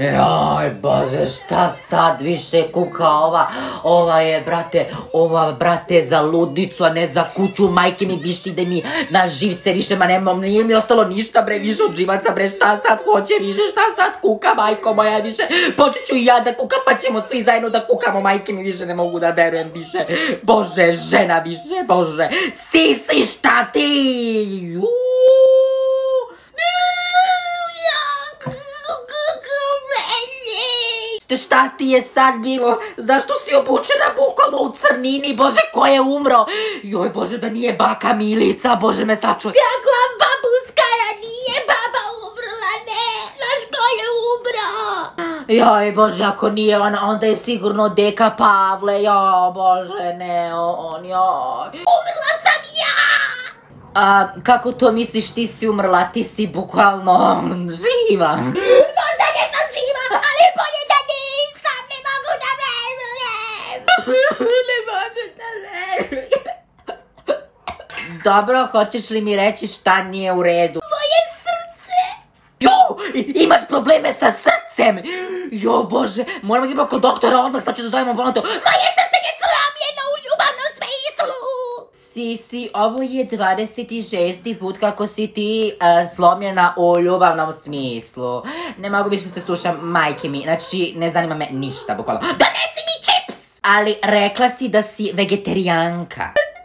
Joj, bože, šta sad više kuka ova je, brate, za ludnicu, a ne za kuću, majke mi više ide mi na živce, više, ma nemam, nije mi ostalo ništa, bre, više od živaca, bre, šta sad hoće više, šta sad kuka, majko moja, više, počet ću i ja da kukam, pa ćemo svi zajedno da kukamo, majke mi više, ne mogu da verujem više, bože, žena više, bože, Sisi, šta ti, šta ti je sad bilo? Zašto si obučena bukvalno u crnini? Bože, ko je umro? Joj, bože, da nije baka Milica, bože me sačuvaj. Kakva babuskara, nije baba umrla, ne. Znaš ko je umro? Joj, bože, ako nije ona, onda je sigurno deka Pavle. Joj, bože, ne, on, joj. Umrla sam ja! A kako to misliš ti si umrla? Ti si bukvalno živa. Možda nisam živa, ali bolje da nisam, ne mogu da verujem. Ne mogu da verujem. Dobro, hoćeš li mi reći šta nije u redu? Moje srce. Imaš probleme sa srcem. Jo, bože, moramo da idemo kod doktora odmah, sad ću da zovemo bolnicu. Moje srce je slomljeno u ljubavnom smislu. Sisi, ovo je 26. put kako si ti slomljena u ljubavnom smislu. Ne mogu više da te slušam, majke mi, znači ne zanima me ništa, bukvalno. Donesi mi čips! Ali rekla si da si vegetarijanka.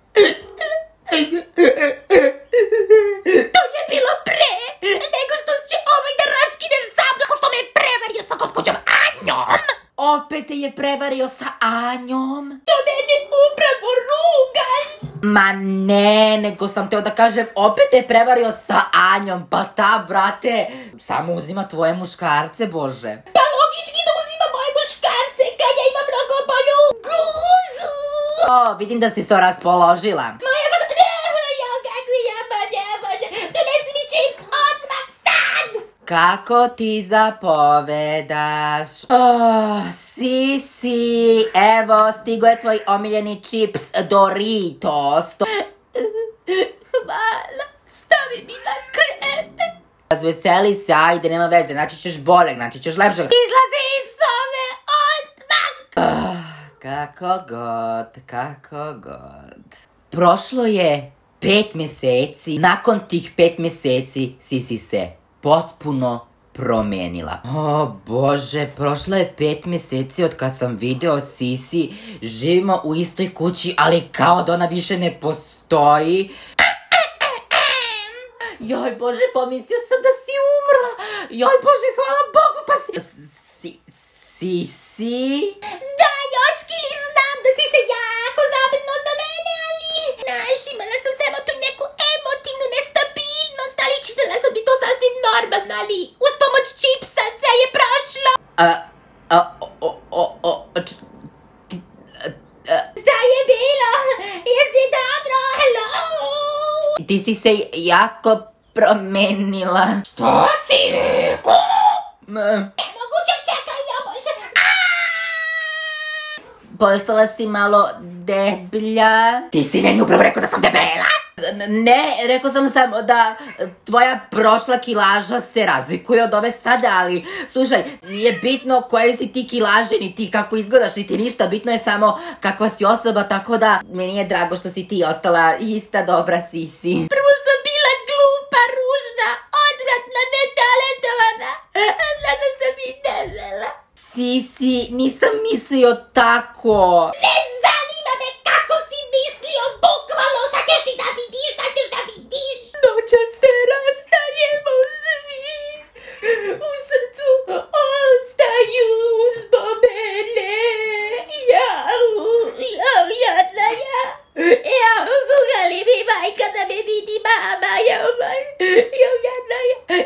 To je bilo pre, nego što će ovaj da raskine sam, nego što me je prevario sa gospođom Anjom. Opet te je prevario sa Anjom? To meni upravo rugaš. Ma ne, nego sam teo da kažem, opet te je prevario sa Anjom, pa ta, brate, samo uzima tvoje muškarce, bože. Pa logički da uzima moje muškarce, kad ja imam mnogo bolju guzu. O, vidim da si se raspoložila. Moja kakvi jebanje, donesi mi čips odmah sad. Kako ti zapovedaš? Oh, Sisi, evo, stigo je tvoj omiljeni čips Doritos. Hvala, stavi mi na krevet. Razveseli se, ajde, nema veze, naći ćeš boljeg, naći ćeš lepšeg. Izlazi iz ove odmah. Kako god. Prošlo je 5 mjeseci, nakon tih 5 mjeseci Sisi se potpuno promenila. O bože, prošlo je 5 mjeseci od kad sam video Sisi, živimo u istoj kući, ali kao da ona više ne postoji. Joj bože, pomislio sam da si umrla. Joj bože, hvala Bogu, pa Sisi? Da, Jockili, znam da si se jako zabrinuo za mene, ali... Znaš, imala sam samo tu neku emotivnu nestabilnost, ali čitala sam ti to sasvim normalno, ali uz pomoć čipsa sve je prošlo. Šta je bilo? Jesi dobro? Hello? Ti si se jako promenila. Što si rekao? Ma. Moguće, čekaj, ja može... Postala si malo deblja. Ti si meni upravo rekao da sam debela? Ne, rekao sam samo da tvoja prošla kilaža se razlikuje od ove sada, ali slušaj, nije bitno koje si ti kilaže, ni ti kako izgledaš, ni ti ništa, bitno je samo kakva si osoba, tako da meni je drago što si ti ostala ista dobra Sisi. Prvo sam bila glupa, ružna, odvratna, netalentovana, sada sam i debela. Sisi, nisam mislio tako. Ne zanima me kako si mislio, bukvalno, sad ćeš ti da vidiš, sad ćeš da vidiš. Noćas se rastajemo svi, u srcu ostaju spomene. Jadna ja. Kuga li mi majka da me vidi mama, jadna ja.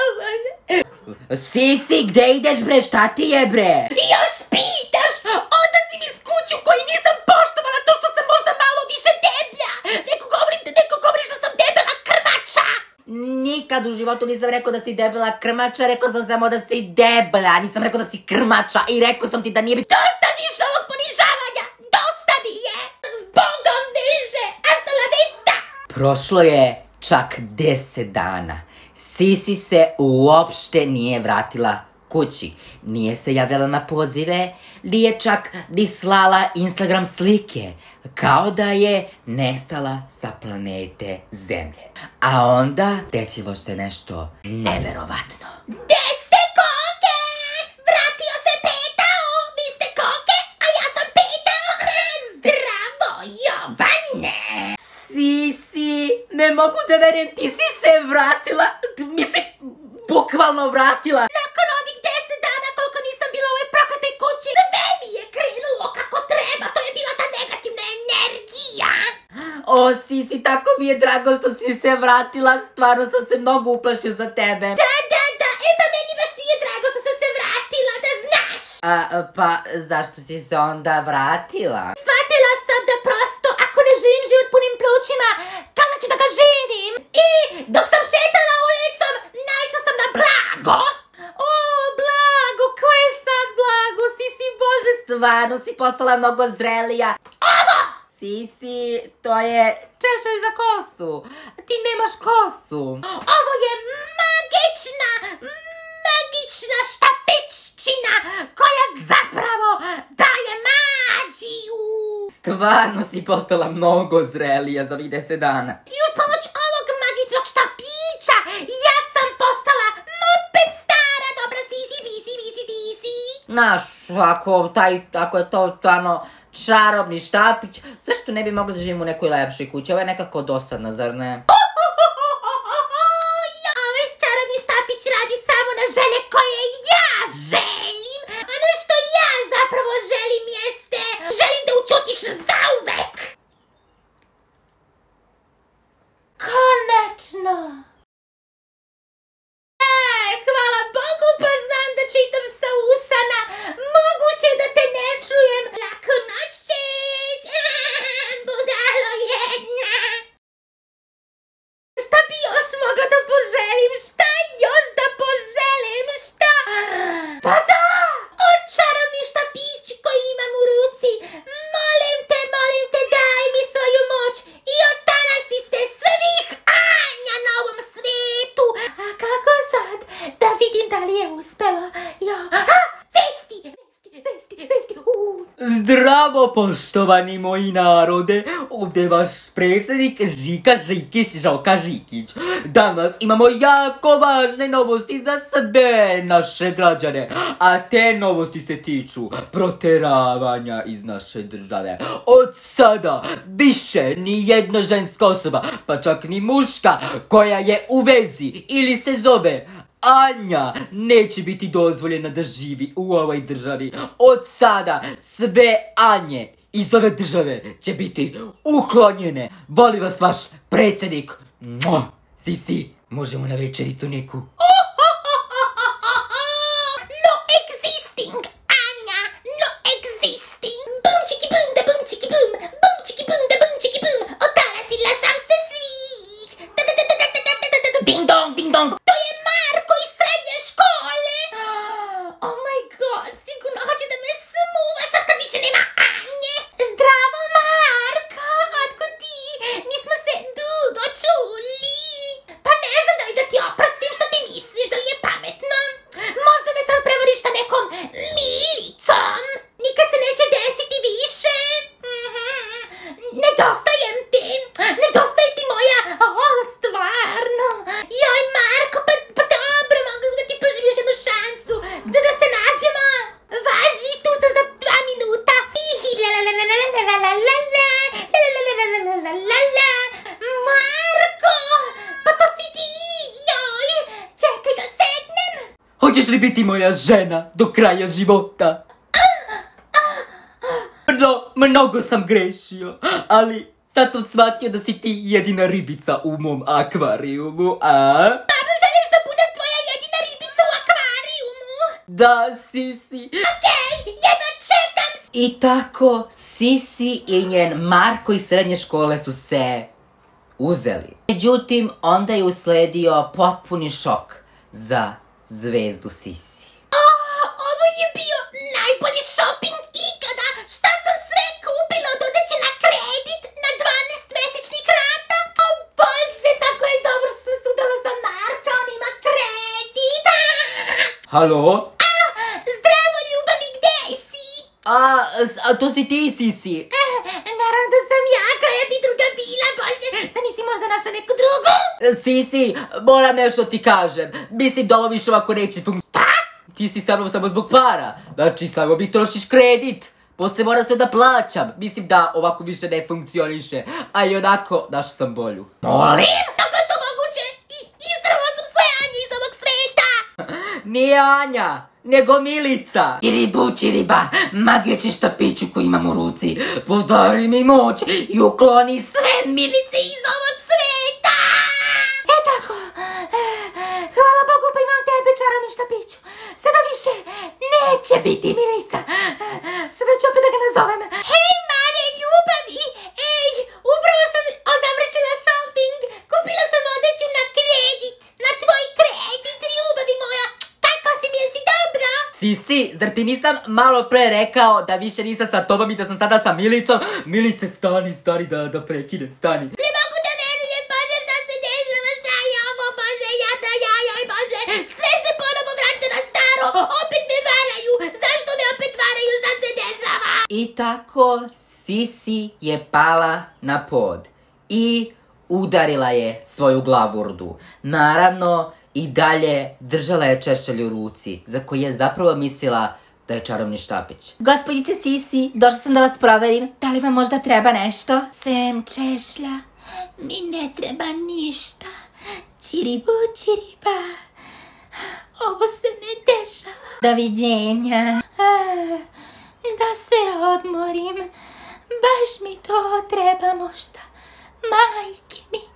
Sisi, gde ideš bre, šta ti je bre? Još pitaš, onda si mi s kuću koji nisam poštovala to što sam možda malo više deblja. Neko govoriš da sam debela krmača. Nikad u životu nisam rekao da si debela krmača, rekao sam samo da si debela, nisam rekao da si krmača i rekao sam ti da nije... Dosta više ovog ponižavanja, dosta mi je, zbogom više, hasta la vista. Prošlo je čak 10 dana. Sisi se uopšte nije vratila kući. Nije se javljala na pozive, nije čak ni slala Instagram slike. Kao da je nestala sa planete Zemlje. A onda desilo se nešto neverovatno. Gde ste koke? Vratio se Petao, vi ste koke, a ja sam Petao. Zdravo, Jovane. Sisi, ne mogu da verujem, ti si se vratila, bukvalno vratila. Nakon ovih 10 dana koliko nisam bila u ovoj prokletoj kući, sve mi je krenulo kako treba, to je bila ta negativna energija. O, Sisi, tako mi je drago što si se vratila, stvarno sam se mnogo uplašio za tebe. Da, pa meni baš nije drago što sam se vratila, da znaš. Pa, zašto si se onda vratila? Shvatila sam da prosto, ako ne živim život punim plućima, kada ću da ga živim? I dok sam šetala ulicom, naišla sam na Blago. O, Blago, ko je sad Blago? Sisi, bože, stvarno si postala mnogo zrelija. Ovo! Sisi, to je češaj za kosu. Ti nemaš kosu. Ovo je magična štapiččina koja zapravo daje magiju. Stvarno si postala mnogo zrelija za ovih 10 dana. I uz pomoć ovog magičnog štapića ja sam postala opet stara dobra sisi. Znaš, ako je to stvarno čarobni štapić, zašto ne bi mogli da živimo u nekoj lepšoj kući? Ovo je nekako dosadno, zar ne? Ovaj čarobni štapić radi samo na želje koje ja želim, a ono što ja zapravo želim jeste, želim da učutiš zauvek. Konačno! Hvala Bogu, pa znam da čitam sa usana. Moguće da te ne čujem. Laku noć, Čić. Budalo jedna. Šta bi još mogla da poželim? Šta još da poželim? Šta? Pa da! Čarobni štapić koji imam u ruci. Molim te, daj mi svoju moć i otarasi se svih Anja na ovom svijetu. A kako sad da vidim da li je uspelo? Vesti! Zdravo, poštovani moji narode, ovdje je vaš predsjednik Žika Žikić Žoka Žikić. Danas imamo jako važne novosti za sve naše građane, a te novosti se tiču proteravanja iz naše države. Od sada više ni jedna ženska osoba, pa čak ni muška, koja je u vezi ili se zove Anja, neće biti dozvoljena da živi u ovoj državi. Od sada sve Anje iz ove države će biti uklonjene. Voli vas vaš predsjednik. Sisi, možemo na večericu neku? No existing, Anja, no existing. Bum čiki bum da bum čiki bum, bum čiki bum da bum čiki bum. Otarasila sam se svih. Ding dong, ding dong. To je Marko iz srednje škole. Oh my god, sigurno hoće da me smuva sad kad više nema Anje. Zdravo Marko, otkud ti? Nismo se dugo čuli. Pa ne znam da li da ti oprostim što ti misliš da li je pametno. Možda me sad prevoriš sa nekom Milicom. Nikad se neće desiti više. Nedostajem ti. Nedostaje ti moja. Stvarno. Joj Marko, pa dobro, mogu da ti pružim još jednu šansu. Da se nađemo. Važi, tu sam za 2 minuta. Marko, pa to si ti. Joj, čekaj da sednem. Hoćeš li biti moja žena do kraja života? Mnogo sam grešio, ali sad sam shvatio da si ti jedina ribica u mom akvarijumu, a? Stvarno želiš da budem tvoja jedina ribica u akvarijumu? Da, Sisi. Okej, jedno čekam. I tako Sisi i njen Marko iz srednje škole su se uzeli. Međutim, onda je usledio potpuni šok za zvezdu Sisi. Ovo je bio najbolji shopping ikada. Šta sam sve kupila od odeće na kredit na 12 mesečnih rata? O Bože, tako je dobro što sam se udala za Marka, on ima kredit. Halo? A to si ti, Sisi. Naravno da sam ja, koja bi druga bila, Bože, da nisi možda našla neku drugu? Sisi, moram nešto ti kažem. Mislim da ovo više ovako neće funkcionirati. Ti si sa mnom samo zbog para. Znači, samo mi trošiš kredit. Posle moram sve da plaćam. Mislim da ovako više ne funkcioniše. A i onako, našao sam bolju. Molim? Kako je to moguće? Istrala sam sve Anje iz ovog sveta! Nije Anja, nego Milica. Čiriba, magični štapiću koji imam u ruci. Podari mi moć i ukloni sve Milice iz ovog sveta! Tako. Hvala Bogu pa imam tebe, čarobni štapiću. Sada više neće biti Milica. Sada ću opet da ga nazovem. Hej, Mare, ljubavi! Ej, upravo sam završila shopping. Kupila sam odeću na kredit. Na tvoj kredit, ljubavi moja. Kako si mi, jesi dobro? Sisi, zar ti nisam malo pre rekao da više nisam sa tobom i da sam sada sa Milicom? Milice, stani, da prekinem, stani. Ne mogu da verujem, Bože, da se dešava, šta je ovo, Bože, joj, Bože. Sve se ponovo vraća na staro, opet me varaju. Zašto me opet varaju, šta se dešava? I tako Sisi je pala na pod i udarila je svoju glavurdu. Naravno, i dalje držala je češćalj u ruci, za koji je zapravo mislila da je čarobni štapić. Gospodice Sisi, došla sam da vas proverim. Da li vam možda treba nešto? Sem češlja, mi ne treba ništa. Čiriba, ovo se ne dešava. Doviđenja. Da se odmorim, baš mi to treba možda. Majke mi.